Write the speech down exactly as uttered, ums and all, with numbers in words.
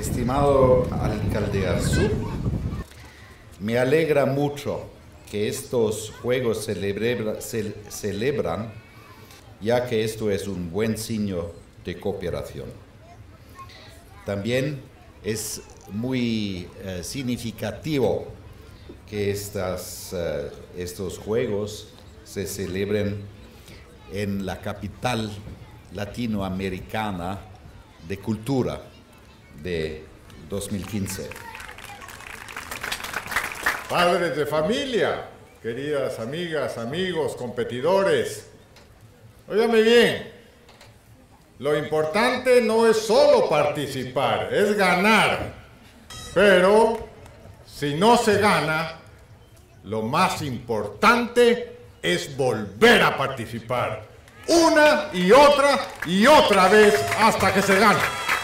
Estimado alcalde Arzú, me alegra mucho que estos juegos celebra, ce, celebran, ya que esto es un buen signo de cooperación. También es muy eh, significativo que estas, eh, estos juegos se celebren en la capital latinoamericana de cultura de dos mil quince. Padres de familia, queridas amigas, amigos, competidores, óigame bien, lo importante no es solo participar, es ganar. Pero si no se gana, lo más importante es volver a participar. Una y otra y otra vez hasta que se gane.